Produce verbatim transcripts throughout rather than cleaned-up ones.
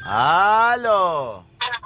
הלו!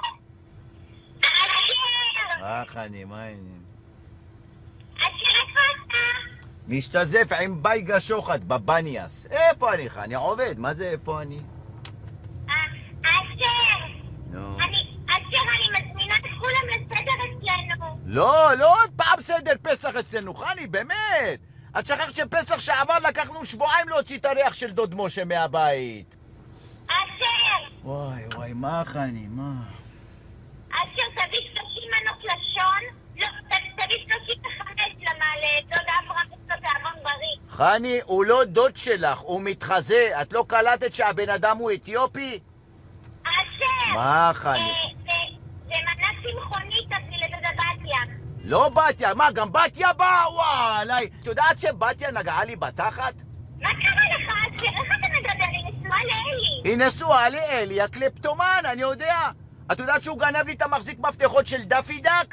אשר! מה חני, מה העניין? אשר, איפה אתה? משתזף עם בייגה שוחט בבניאס. איפה אני חני? עובד, מה זה איפה אני? אה, אשר! נו. אני, אשר, אני מזמינה את כולם לסדר אצלנו. לא, לא עוד פעם סדר פסח אצלנו, חני, באמת. את שכחת שפסח שעבר לקחנו שבועיים להוציא את הריח של דוד משה מהבית. אשר! וואי, וואי, מה חני, מה? אשר, תביא שלושים מנות לשון? לא, ת- תביא שלושים וחמש למה לדוד אברהם וצות אהרון בריא. חני, הוא לא דוד שלך, הוא מתחזה. את לא קלטת שהבן אדם הוא אתיופי? אשר! מה חני? אה, זה- זה מנה צמחונית תביא לדוד בתיה. לא בתיה, מה, גם בתיה באה? וואי, את יודעת שבתיה נגעה לי בתחת? מה קרה לך, אשר? איך אתה מדבר? היא נשואה לאלי. היא נשואה לאלי הקלפטומן, אני יודע. את יודעת שהוא גנב לי את המחזיק מפתחות של דפי דק?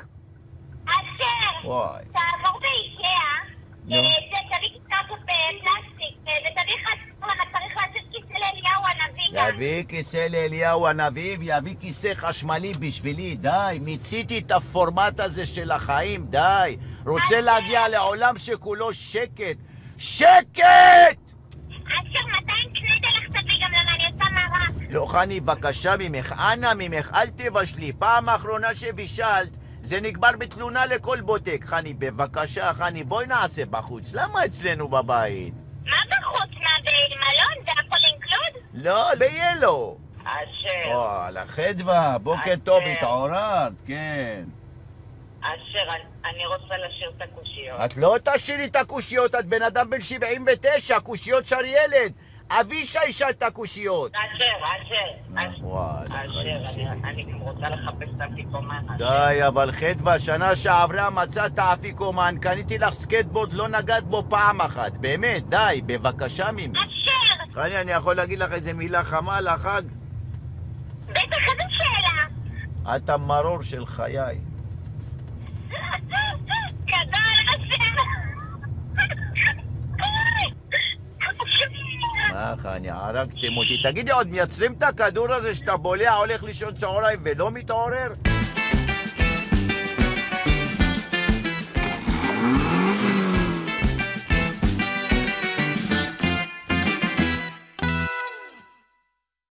אשר! וואי. תעבור באיקאה, נו. אה, זה תביא כיסא פלסטיק, אה, וצריך לעשות, צריך לעשות כיסא לאליהו הנביא גם. יביא כיסא לאליהו הנביא ויביא כיסא חשמלי בשבילי, די. מיציתי את הפורמט הזה של החיים, די. רוצה להגיע לעולם שכולו שקט. שקט! אשר, מתי קנית לך תביא גם למה אני עושה מרק? לא, חני, בבקשה ממך, אנא ממך, אל תבשלי. פעם האחרונה שבישלת, זה נגמר בתלונה לכל בוטק. חני, בבקשה, חני, בואי נעשה בחוץ. למה אצלנו בבית? מה בחוץ? מה, במלון? זה הכל אינקלוד? לא, ביאלו. אשר, וואלה, חדווה, בוקר טוב, התעוררת, כן. אשר, אני- אני רוצה לשיר את הקושיות. את לא תשאירי את הקושיות, את בן אדם בן שבעים ותשע, קושיות שר ילד. אבישי ישאל את הקושיות. אשר, אשר, אשר, וואלה, אשר, חיים אני- שלי. אני גם רוצה לחפש את האפיקומן. די, אבל חדווה, שנה שעברה מצאת אפיקומן, קניתי לך סקטבורד, לא נגעת בו פעם אחת. באמת, די, בבקשה ממי. אשר! חני, אני יכול להגיד לך איזה מילה חמה לחג? בטח, איזה שאלה? את המרור של חיי. גדול, אשר! מה חני, הרגתם אותי. תגידי, עוד מייצרים את הכדור הזה שאתה בולע, הולך לישון צהריים ולא מתעורר?